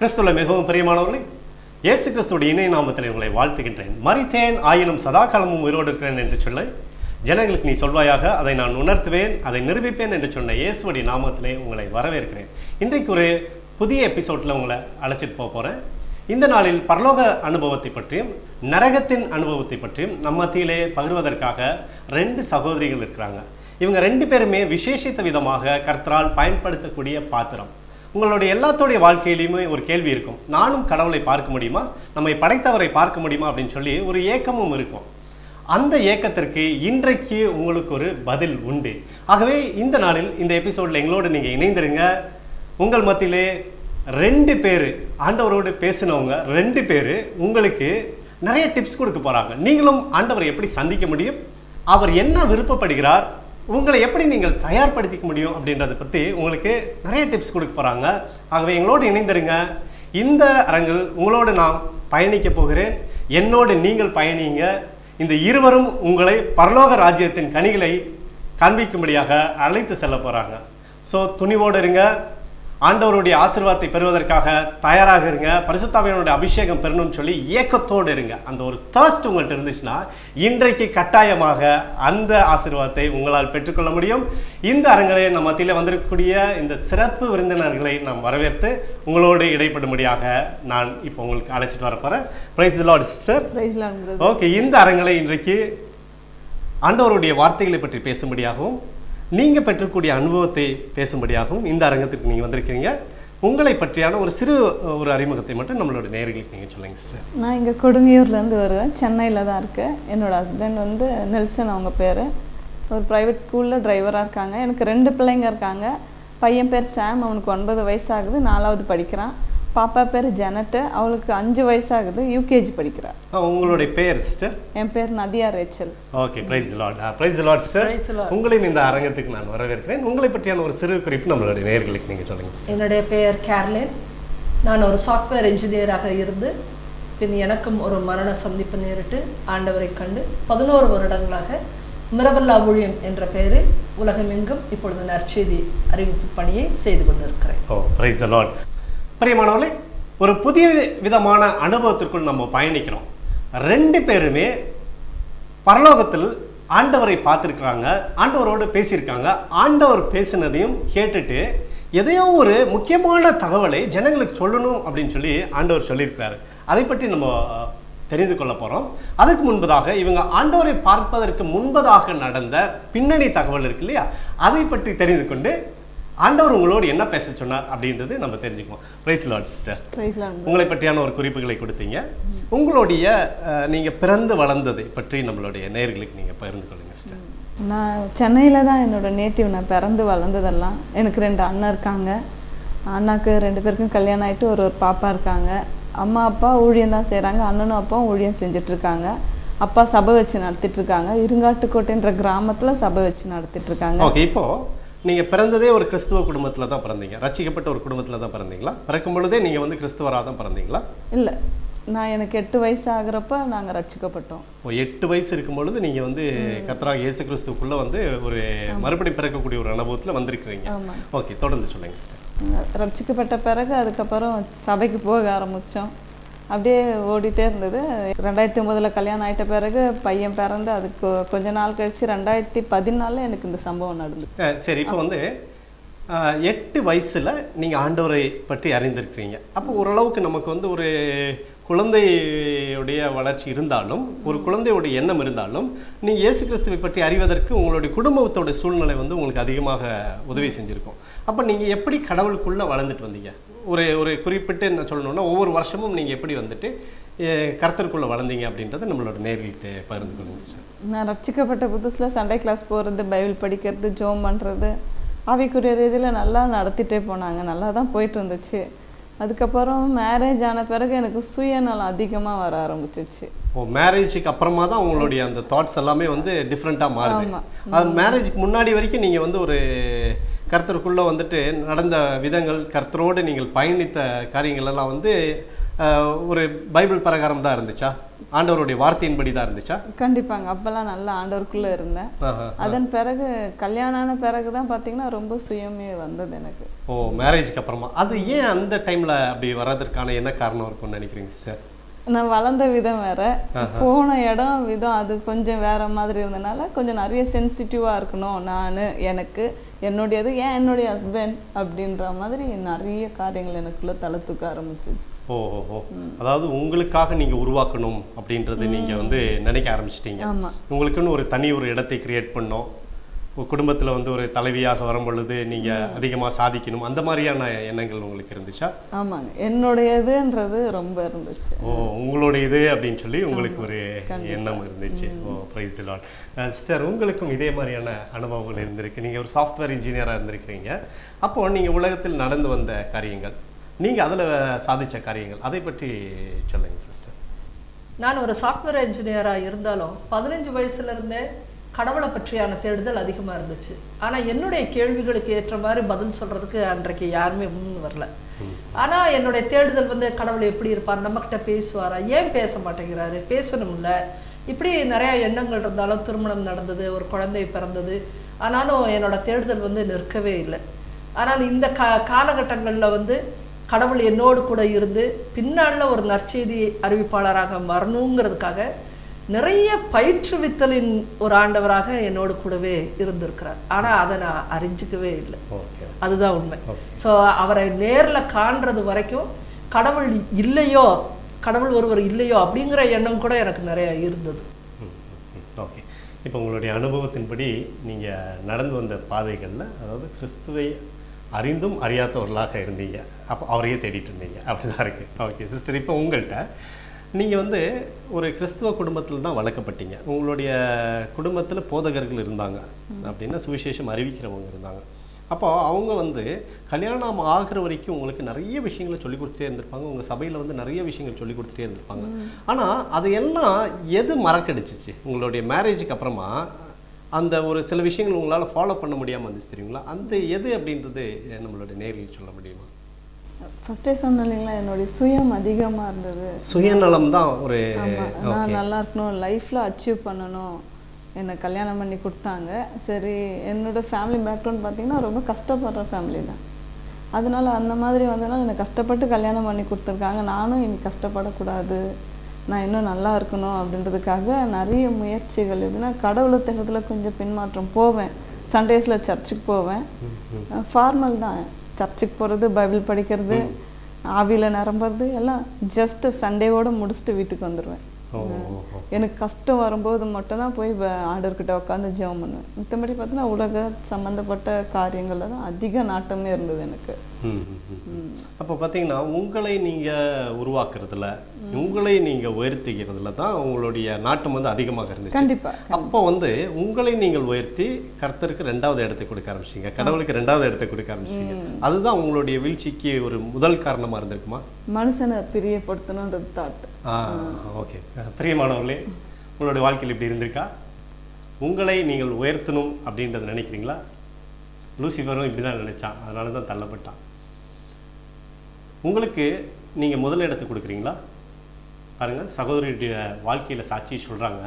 கிறிஸ்துவுல மிகவும் பிரியமானவர்களே, இயேசு கிறிஸ்துவுடைய இணைய நாமத்தில் உங்களை வாழ்த்துகின்றேன். மரித்தேன் ஆயினும் சதாகாலமும் உயிரோடு இருக்கிறேன் என்று சொல்ல ஜனங்களுக்கு நீ சொல்வாயாக, அதை நான் உணர்த்துவேன், அதை நிரூபிப்பேன் என்று சொன்ன இயேசுவுடைய நாமத்திலே உங்களை வரவேற்கிறேன். இன்றைக்கு ஒரு புதிய எபிசோடில் உங்களை அழைச்சிட்டு போகிறேன். இந்த நாளில் பரலோக அனுபவத்தை பற்றியும் நரகத்தின் அனுபவத்தை பற்றியும் நம்ம மத்தியிலே பகிர்வதற்காக 2 சகோதரிகள் இருக்கிறாங்க. இவங்க 2 பேருமே விசேஷித்த விதமாக கர்த்தரால் பயன்படுத்தக்கூடிய பாத்திரம். உங்களுடைய எல்லாத்தோடைய வாழ்க்கையிலையுமே ஒரு கேள்வி இருக்கும், நானும் கடவுளை பார்க்க முடியுமா, நம்மை படைத்தவரை பார்க்க முடியுமா அப்படின்னு சொல்லி ஒரு ஏக்கமும் இருக்கும். அந்த ஏக்கத்திற்கு இன்றைக்கு உங்களுக்கு ஒரு பதில் உண்டு. ஆகவே இந்த நாளில் இந்த எபிசோடில் எங்களோடு நீங்கள் இணைந்திருங்க. உங்கள் மத்தியிலே 2 பேர் ஆண்டவரோடு பேசினவங்க 2 பேர் உங்களுக்கு நிறைய டிப்ஸ் கொடுக்க போகிறாங்க. நீங்களும் ஆண்டவரை எப்படி சந்திக்க முடியும், அவர் என்ன விருப்பப்படுகிறார், உங்களை எப்படி நீங்கள் தயார்படுத்திக்க முடியும் அப்படின்றத பற்றி உங்களுக்கு நிறைய டிப்ஸ் கொடுக்க போகிறாங்க. ஆகவே எங்களோடு இணைந்திருங்க. இந்த அரங்கில் உங்களோடு நான் பயணிக்க போகிறேன், என்னோடு நீங்கள் பயணிங்க. இந்த இருவரும் உங்களை பரலோக ராஜ்யத்தின் கனிகளை காண்பிக்கும்படியாக அழைத்து செல்ல போகிறாங்க. ஸோ துணிவோடு இருங்க, ஆண்டவருடைய ஆசீர்வாதத்தை பெறுவதற்காக தயாராக இருங்க. பரிசுத்தாவியனுடைய அபிஷேகம் பெறணும்னு சொல்லி ஏக்கத்தோடு இருங்க. அந்த ஒரு தர்ஸ்ட் உங்கள்கிட்ட இருந்துச்சுன்னா இன்றைக்கு கட்டாயமாக அந்த ஆசீர்வாதத்தை உங்களால் பெற்றுக்கொள்ள முடியும். இந்த அரங்களை நம்ம மத்தியில் வந்திருக்கக்கூடிய இந்த சிறப்பு விருந்தினர்களை நாம் வரவேற்று உங்களோடு இடைப்படும்படியாக நான் இப்போ உங்களுக்கு அழைச்சிட்டு வர போகிறேன். Praise the lord sister. Okay, இந்த அரங்களை இன்றைக்கு ஆண்டவருடைய வார்த்தைகளை பற்றி பேசும்படியாகவும் நீங்கள் பெற்றக்கூடிய அனுபவத்தை பேசும்படியாகவும் இந்த அரங்கத்திற்கு நீங்கள் வந்திருக்கிறீங்க. உங்களை பற்றியான ஒரு அறிமுகத்தை மட்டும் நம்மளோட நேயர்களுக்கு நீங்கள் சொல்லுங்கள் சிஸ்டர். நான் இங்கே கொடுங்கியூர்லேருந்து வருவேன், சென்னையில் தான் இருக்கேன். என்னோடய ஹஸ்பண்ட் வந்து நெல்சன், அவங்க பேர். ஒரு ப்ரைவேட் ஸ்கூலில் டிரைவராக இருக்காங்க. எனக்கு 2 பிள்ளைங்க இருக்காங்க. பையன் பேர் சாம், அவனுக்கு 9 வயசாகுது, 4வது படிக்கிறான். பாப்பா பேர் ஜெனட்டு, அவளுக்கு 5 வயசாகுது, யூகேஜி படிக்கிறார். உங்களுடைய பேர் சிஸ்டர்? என் பேர் Nadiya Rachel. Okay, praise the lord. Praise the lord sister. உங்களையும் இந்த அரங்கத்துக்கு நான் வரவேற்கிறேன். உங்களை பற்றியான ஒரு சிறு குறிப்பு நம்மளுடைய நேயர்களுக்கு நீங்கள் சொல்லுங்கள். என்னுடைய பெயர் கேர்லின். நான் ஒரு சாஃப்ட்வேர் இன்ஜினியராக இருந்து பின் எனக்கும் ஒரு மரண சந்திப்பு நேரிட்டு ஆண்டவரை கண்டு 11 வருடங்களாக மிரபல்லா ஊழியம் என்ற பெயரில் உலகமெங்கும் இப்பொழுது நற்செய்தி அறிவிப்பு பணியை செய்து கொண்டிருக்கிறேன். Oh, praise the lord. பிரியமானவர்களே, ஒரு புதிய விதமான அனுபவத்திற்குள் நம்ம பயணிக்கிறோம். 2 பேருமே பரலோகத்தில் ஆண்டவரை பார்த்துருக்குறாங்க, ஆண்டவரோடு பேசியிருக்காங்க. ஆண்டவர் பேசினதையும் கேட்டுட்டு எதையோ ஒரு முக்கியமான தகவலை ஜனங்களுக்கு சொல்லணும் அப்படின்னு சொல்லி ஆண்டவர் சொல்லியிருக்கிறாரு. அதை பற்றி நம்ம தெரிந்து கொள்ள போகிறோம். அதுக்கு முன்பதாக இவங்க ஆண்டவரை பார்ப்பதற்கு முன்பதாக நடந்த பின்னணி தகவல் இருக்கு இல்லையா, அதை பற்றி தெரிந்து கொண்டு ஆண்டவர் உங்களோடு என்ன பேச சொன்னார் அப்படின்றது நம்ம தெரிஞ்சுக்குவோம். Praise the lord sister. உங்களை பற்றியான ஒரு குறிப்புகளை கொடுத்தீங்க. உங்களுடைய நீங்கள் பிறந்து வளர்ந்ததை பற்றி நம்மளுடைய நேயர்களுக்கு நீங்கள் பகிர்ந்து கொள்ளுங்க சிஸ்டர். நான் சென்னையில் தான் என்னோடய நேட்டிவ். நான் பிறந்து வளர்ந்ததெல்லாம். எனக்கு 2 அண்ணன் இருக்காங்க. அண்ணாக்கு 2 பேருக்கும் கல்யாணம் ஆகிட்டு ஒரு பாப்பா இருக்காங்க. அம்மா அப்பா ஊழியம் தான் செய்கிறாங்க. அண்ணனும் அப்பாவும் ஊழியம் செஞ்சிட்ருக்காங்க. அப்பா சபை வச்சு நடத்திட்டுருக்காங்க. இருங்காட்டுக்கோட்டைன்ற கிராமத்தில் சபை வச்சு நடத்திட்டுருக்காங்க. ஓகே, இப்போது நீங்கள் பிறந்ததே ஒரு கிறிஸ்துவ குடும்பத்தில் தான் பிறந்தீங்க, ரட்சிக்கப்பட்ட ஒரு குடும்பத்தில் தான் பிறந்தீங்களா? பிறக்கும் பொழுதே நீங்கள் வந்து கிறிஸ்துவராக தான் பிறந்தீங்களா? இல்லை, நான் எனக்கு 8 வயசு ஆகிறப்ப நாங்கள் ரட்சிக்கப்பட்டோம். 8 வயசு இருக்கும் பொழுது நீங்கள் வந்து கர்த்தராகிய இயேசு கிறிஸ்துக்குள்ளே வந்து ஒரு மறுபடியும் பிறக்கக்கூடிய ஒரு அனுபவத்தில் வந்திருக்கிறீங்க. ஓகே, தொடர்ந்து சொல்லுங்கள் சிஸ்டர். ரட்சிக்கப்பட்ட பிறகு அதுக்கப்புறம் சபைக்கு போக ஆரம்பித்தோம். அப்படியே ஓடிட்டே இருந்தது. 2009 கல்யாணம் ஆகிட்ட பிறகு பையன் பிறந்து அதுக்கு கொஞ்ச நாள் கழித்து 2014 எனக்கு இந்த சம்பவம் நடந்தது. சரி, இப்போ வந்து 8 வயசில் நீங்கள் ஆண்டவரை பற்றி அறிந்திருக்கிறீங்க. அப்போ ஓரளவுக்கு நமக்கு வந்து ஒரு குழந்தையுடைய வளர்ச்சி இருந்தாலும், ஒரு குழந்தையுடைய எண்ணம் இருந்தாலும், நீங்கள் இயேசு கிறிஸ்துவை பற்றி அறிவதற்கு உங்களுடைய குடும்பத்தோட சூழ்நிலை வந்து உங்களுக்கு அதிகமாக உதவி செஞ்சுருக்கும். அப்போ நீங்கள் எப்படி கடவுளுக்குள்ளே வளர்ந்துட்டு வந்தீங்க? ஒரு குறிப்பிட்டு நான் சொல்லணுன்னா ஒவ்வொரு வருஷமும் நீங்கள் எப்படி வந்துட்டு கர்த்தருக்குள்ளே வளர்ந்தீங்க அப்படின்றத நம்மளோட நேர்கிட்ட பகிர்ந்து கொள்ளுங்க சார். நான் ரட்சிக்கப்பட்ட புதுசில் சண்டே கிளாஸ் போகிறது, பைபிள் படிக்கிறது, ஜோம் பண்ணுறது, ஆவிக்குரிய ரீதியில் நல்லா நடத்திட்டே போனாங்க. நல்லா தான் போயிட்டு இருந்துச்சு. அதுக்கப்புறம் மேரேஜ் ஆன பிறகு எனக்கு சுயநலம் அதிகமாக வர ஆரம்பிச்சிச்சு. மேரேஜுக்கு அப்புறமா தான் உங்களுடைய அந்த தாட்ஸ் எல்லாமே வந்து டிஃப்ரெண்ட்டாக மாறுது. அது மேரேஜுக்கு முன்னாடி வரைக்கும் நீங்கள் வந்து ஒரு கர்த்தருக்குள்ளே வந்துட்டு நடந்த விதங்கள், கர்த்தரோடு நீங்கள் பயணித்த காரியங்கள் எல்லாம் வந்து ஒரு பைபிள் பிரகாரம் தான் இருந்துச்சா? ஆண்டவருடைய வார்த்தையின்படி தான் இருந்துச்சா? கண்டிப்பாங்க. அப்பெல்லாம் நல்ல ஆண்டவருக்குள்ள இருந்தேன். அதன் பிறகு கல்யாணம் ஆன பிறகு தான் பார்த்தீங்கன்னா ரொம்ப சுயமே வந்தது எனக்கு. ஓ, மேரேஜுக்கு அப்புறமா. அது ஏன் அந்த டைம்ல அப்படி வர்றதற்கான என்ன காரணம் இருக்கும்னு நினைக்கிறீங்க சிஸ்டர்? நான் வளர்ந்த விதம் வேற, போன இடம் விதம் அது கொஞ்சம் வேற மாதிரி இருந்தனால கொஞ்சம் நிறைய சென்சிட்டிவா இருக்கணும் நான், எனக்கு என்னுடையது, ஏன் என்னுடைய ஹஸ்பண்ட் அப்படின்ற மாதிரி நிறைய காரியங்கள் எனக்குள்ள தலை தூக்க ஆரம்பிச்சிச்சு. ஓ ஓ ஓ, அதாவது உங்களுக்காக நீங்க உருவாக்கணும் அப்படின்றது நீங்க வந்து நினைக்க ஆரம்பிச்சிட்டீங்க. உங்களுக்குன்னு ஒரு தனி ஒரு இடத்தை கிரியேட் பண்ணோம், குடும்பத்தில் வந்து ஒரு தலைவியாக வரும் பொழுது நீங்கள் அதிகமாக சாதிக்கணும், அந்த மாதிரியான எண்ணங்கள் உங்களுக்கு இருந்துச்சா? ஆமாங்க, என்னுடையதுன்றது ரொம்ப இருந்துச்சு. ஓ, உங்களுடையது அப்படின்னு சொல்லி உங்களுக்கு ஒரு எண்ணம் இருந்துச்சு. Oh, praise the lord. Sister, உங்களுக்கும் இதே மாதிரியான அனுபவங்கள் இருந்திருக்கு. நீங்கள் ஒரு சாஃப்ட்வேர் இன்ஜினியராக இருந்திருக்கிறீங்க. அப்போது நீங்கள் உலகத்தில் நடந்து வந்த காரியங்கள், நீங்கள் அதில் சாதித்த காரியங்கள், அதை பற்றி சொல்லுங்கள் சிஸ்டர். நான் ஒரு சாஃப்ட்வேர் இன்ஜினியராக இருந்தாலும் 15 வயசுலேருந்தே கடவுளை பற்றியான தேடுதல் அதிகமாக இருந்துச்சு. ஆனால் என்னுடைய கேள்விகளுக்கு ஏற்ற மாதிரி பதில் சொல்கிறதுக்கு அன்றைக்கு யாருமே முன் வரல. ஆனால் என்னுடைய தேடுதல் வந்து கடவுள் எப்படி இருப்பார், நம்மக்கிட்ட பேசுவாரா, ஏன் பேச மாட்டேங்கிறாரு, பேசணும்ல, இப்படி நிறையா எண்ணங்கள் இருந்தாலும் திருமணம் நடந்தது, ஒரு குழந்தை பிறந்தது. ஆனாலும் என்னோட தேடுதல் வந்து நிற்கவே இல்லை. ஆனால் இந்த காலகட்டங்களில் வந்து கடவுள் என்னோடு கூட இருந்து பின்னாளில் ஒரு நற்செய்தி அறிவிப்பாளராக வரணுங்கிறதுக்காக நிறைய பயிற்றுவித்தலின் ஒரு ஆண்டவராக என்னோடு கூடவே இருந்திருக்கிறார். ஆனால் அதை நான் அறிஞ்சிக்கவே இல்லை. அதுதான் உண்மை. ஸோ அவரை நேரில் காண்றது வரைக்கும் கடவுள் இல்லையோ, கடவுள் ஒருவர் இல்லையோ அப்படிங்கிற எண்ணம் கூட எனக்கு நிறைய இருந்தது. ஓகே, இப்போ உங்களுடைய அனுபவத்தின்படி நீங்கள் நடந்து வந்த பாதைகளில், அதாவது கிறிஸ்துவை அறிந்தும் அறியாதவர்களாக இருந்தீங்க, அப்போ அவரையே தேடிட்டு இருந்தீங்க, அப்படிதான் இருக்குது. ஓகே சிஸ்டர், இப்போ உங்கள்கிட்ட நீங்கள் வந்து ஒரு கிறிஸ்துவ குடும்பத்தில் தான் வளர்க்கப்பட்டீங்க. உங்களுடைய குடும்பத்தில் போதகர்கள் இருந்தாங்க, அப்படின்னா சுவிசேஷம் அறிவிக்கிறவங்க இருந்தாங்க. அப்போ அவங்க வந்து கல்யாணம் ஆகிற வரைக்கும் உங்களுக்கு நிறைய விஷயங்களை சொல்லி கொடுத்துட்டே இருந்திருப்பாங்க, உங்கள் சபையில் வந்து நிறைய விஷயங்கள் சொல்லி கொடுத்துட்டே இருந்திருப்பாங்க. ஆனால் அதையெல்லாம் எது மறக்கடிச்சிச்சு உங்களுடைய மேரேஜுக்கு அப்புறமா? அந்த ஒரு சில விஷயங்கள் உங்களால் ஃபாலோ பண்ண முடியாமல் வந்துச்சு தெரியுங்களா, அந்த எது அப்படின்றது நம்மளுடைய நேரில் சொல்ல முடியுமா? ஃபர்ஸ்டே சொன்னேன் இல்லைங்களா, என்னுடைய சுயம் அதிகமாக இருந்தது. சுயநலம் தான் ஒரு, நான் நல்லா இருக்கணும், லைஃப்பில் அச்சீவ் பண்ணணும், என்னை கல்யாணம் பண்ணி கொடுத்தாங்க. சரி, என்னோட ஃபேமிலி பேக்ரவுண்ட் பார்த்தீங்கன்னா ரொம்ப கஷ்டப்படுற ஃபேமிலி தான். அதனால அந்த மாதிரி வந்ததுனால என்னை கஷ்டப்பட்டு கல்யாணம் பண்ணி கொடுத்துருக்காங்க. நானும் இனி கஷ்டப்படக்கூடாது, நான் இன்னும் நல்லா இருக்கணும் அப்படின்றதுக்காக நிறைய முயற்சிகள். எப்படின்னா கடவுளை தேடுறதுல கொஞ்சம் பின்மாற்றம். போவேன், சண்டேஸில் சர்ச்சுக்கு போவேன், ஃபார்மல் தான், சர்ச்சுக்கு போகிறது, பைபிள் படிக்கிறது, ஆவியில் நிரம்புறது எல்லாம் ஜஸ்ட் சண்டேவோடு முடிச்சுட்டு வீட்டுக்கு வந்துடுவேன். எனக்கு கஷ்டம் வரும்போது மட்டும்தான் போய் ஆண்டவர்கிட்ட உட்காந்து ஜெபம் பண்ணுவேன். மற்றபடி பார்த்தீங்கன்னா உலக சம்மந்தப்பட்ட காரியங்களில் தான் அதிக நாட்டமே இருந்தது எனக்கு. அப்போ பார்த்தீங்கன்னா உங்களை நீங்கள் உருவாக்குறதுல, உங்களை நீங்கள் உயர்த்திக்கிறதுல தான் உங்களுடைய நாட்டம் வந்து அதிகமாக இருந்துச்சு. கண்டிப்பாக. அப்போ வந்து உங்களை நீங்கள் உயர்த்தி கர்த்தருக்கு 2வது இடத்தை கொடுக்க ஆரம்பிச்சிங்க, கடவுளுக்கு 2வது இடத்தை கொடுக்க ஆரம்பிச்சிங்க. அதுதான் உங்களுடைய வீழ்ச்சிக்கு ஒரு முதல் காரணமாக இருந்திருக்குமா? மனுஷனை பிரியப்படுத்தணுன்றது தாட். ஓகே, பிரியமானவர்களே, உங்களுடைய வாழ்க்கையில் இப்படி இருந்திருக்கா? உங்களை நீங்கள் உயர்த்தணும் அப்படின்றத நினைக்கிறீங்களா? லூசிஃபரும் இப்படி தான் நினைச்சான், அதனால தான் தள்ளப்பட்டான். உங்களுக்கு நீங்கள் முதல் இடத்தை கொடுக்குறீங்களா? பாருங்கள், சகோதரியுடைய வாழ்க்கையில் சாட்சி சொல்கிறாங்க,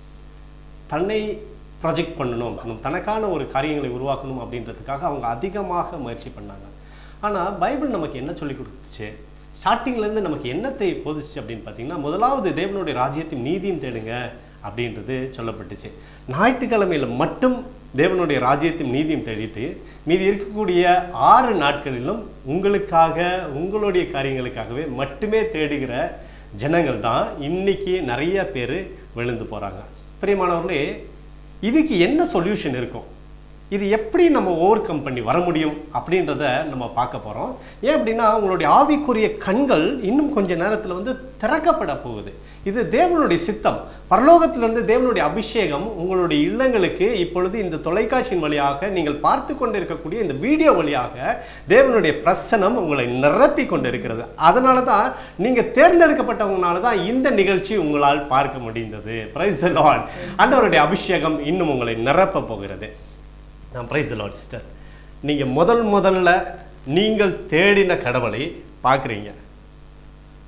தன்னை ப்ரொஜெக்ட் பண்ணணும், தனக்கான ஒரு காரியங்களை உருவாக்கணும் அப்படின்றதுக்காக அவங்க அதிகமாக முயற்சி பண்ணாங்க. ஆனால் பைபிள் நமக்கு என்ன சொல்லி கொடுத்துச்சு? ஸ்டார்டிங்லேருந்து நமக்கு என்னத்தை போதிச்சு அப்படின்னு பார்த்தீங்கன்னா, முதலாவது தேவனுடைய ராஜ்யத்தையும் நீதியும் தேடுங்க அப்படின்றது சொல்லப்பட்டுச்சு. ஞாயிற்றுக்கிழமையில் மட்டும் தேவனுடைய ராஜ்யத்தையும் நீதியும் தேடிட்டு மீதி இருக்கக்கூடிய 6 நாட்களிலும் உங்களுக்காக, உங்களுடைய காரியங்களுக்காகவே மட்டுமே தேடுகிற ஜனங்கள் தான் இன்னைக்கு நிறைய பேர் விழுந்து போகிறாங்க. பிரியமானவர்களே, இதுக்கு என்ன சொல்யூஷன் இருக்கும்? இது எப்படி நம்ம ஓவர் கம் பண்ணி வர முடியும் அப்படின்றத நம்ம பார்க்க போகிறோம். ஏன் அப்படின்னா, உங்களுடைய ஆவிக்குரிய கண்கள் இன்னும் கொஞ்ச நேரத்தில் வந்து திறக்கப்பட போகுது. இது தேவனுடைய சித்தம். பரலோகத்திலிருந்து தேவனுடைய அபிஷேகம் உங்களுடைய இல்லங்களுக்கு இப்பொழுது இந்த தொலைக்காட்சியின் வழியாக நீங்கள் பார்த்து கொண்டு இருக்கக்கூடிய இந்த வீடியோ வழியாக தேவனுடைய பிரசனம் உங்களை நிரப்பி கொண்டு இருக்கிறது. அதனால தான் நீங்கள் தேர்ந்தெடுக்கப்பட்டவங்களால தான் இந்த நிகழ்ச்சி உங்களால் பார்க்க முடிந்தது. Praise the lord. ஆண்டவருடைய அபிஷேகம் இன்னும் உங்களை நிரப்ப போகிறது. Praise the lord sister. நீங்கள் முதல்ல நீங்கள் தேடின கடவுளை பார்க்குறீங்க.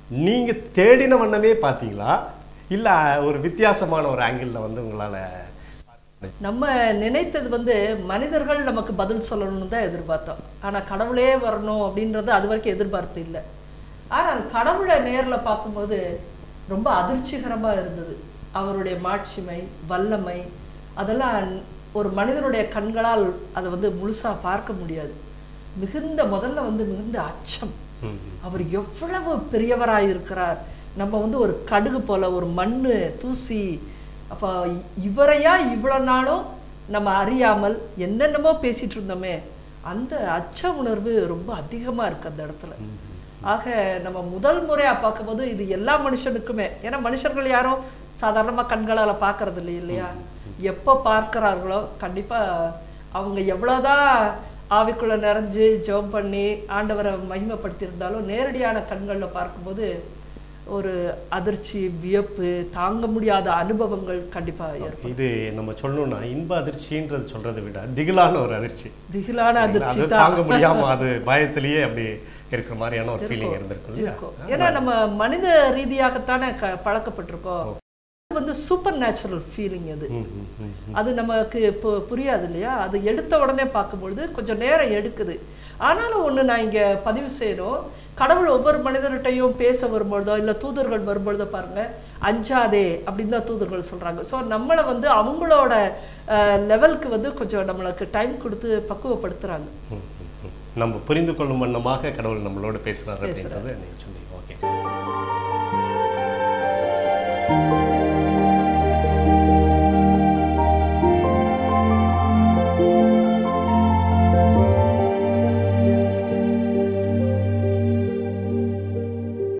நீங்க தேடின வண்ணமே பார்த்தீங்களா இல்ல ஒரு வித்தியாசமான ஒரு ஆங்கிள் வந்து உங்களால? நம்ம நினைத்தது வந்து மனிதர்கள் நமக்கு பதில் சொல்லணும்னு தான் எதிர்பார்த்தோம். ஆனா கடவுளே வரணும் அப்படின்றது அது வரைக்கும் எதிர்பார்ப்பு இல்லை. ஆனால் கடவுளை நேர்ல பார்க்கும்போது ரொம்ப அதிர்ச்சிகரமா இருந்தது. அவருடைய மாட்சிமை, வல்லமை அதெல்லாம் ஒரு மனிதனுடைய கண்களால் அதை வந்து முழுசா பார்க்க முடியாது. முதல்ல வந்து மிகுந்த அச்சம். அவர் எவ்வளவு பெரியவராய் இருக்கிறார். நம்ம வந்து ஒரு கடுகு போல, ஒரு மண்ணு தூசி. அப்ப இவரையா இவ்வளவு நாளும் நம்ம அறியாமல் என்னென்னமோ பேசிட்டு இருந்தோமே, அந்த அச்ச உணர்வு ரொம்ப அதிகமா இருக்கு அந்த இடத்துல. ஆக நம்ம முதல் முறையா பார்க்கும்போது இது எல்லா மனுஷனுக்குமே, ஏன்னா மனுஷர்கள் யாரும் சாதாரணமா கண்களால பார்க்கறது இல்லை இல்லையா? எப்போ பார்க்கிறார்களோ கண்டிப்பா அவங்க எவ்வளவுதான் ஆவிக்குள்ள நிறைஞ்சு ஜெபம் பண்ணி ஆண்டவரை மகிமைப்படுத்தி இருந்தாலும் நேரடியான கண்கள்ல பார்க்கும்போது ஒரு அதிர்ச்சி, வியப்பு, தாங்க முடியாத அனுபவங்கள் கண்டிப்பா ஏற்படும். இது நம்ம சொல்லணும்னா இன்ப அதிர்ச்சின்றது சொல்றதை விட திகிலான ஒரு அதிர்ச்சி. திகிலான அதிர்ச்சி தாங்க முடியாம அது பயத்திலேயே அப்படி இருக்கிற மாதிரியான ஒரு ஃபீலிங் இருந்திருக்கும். ஏன்னா நம்ம மனித ரீதியாகத்தானே பழக்கப்பட்டிருக்கோம். வந்து சூப்பர் நேச்சுரல் ஃபீலிங் அது நமக்கு இப்போ புரியாது இல்லையா? அது எடுத்த உடனே பார்க்கும்பொழுது கொஞ்சம் நேரம் எடுக்குது. ஆனாலும் ஒண்ணு நான் இங்க பதிவு செய்யணும். கடவுள் ஒவ்வொரு மனிதர்கிட்டையும் பேச வரும்பொழுதோ இல்ல தூதர்கள் வரும்பொழுதோ பாருங்க, அஞ்சாதே அப்படின்னு தான் தூதர்கள் சொல்றாங்க. ஸோ நம்மளை வந்து அவங்களோட லெவலுக்கு வந்து கொஞ்சம் நம்மளுக்கு டைம் கொடுத்து பக்குவப்படுத்துறாங்க. நம்ம புரிந்து கொள்ளும் வண்ணமாக கடவுள் நம்மளோட பேசுறாரு அப்படின்றது நீங்க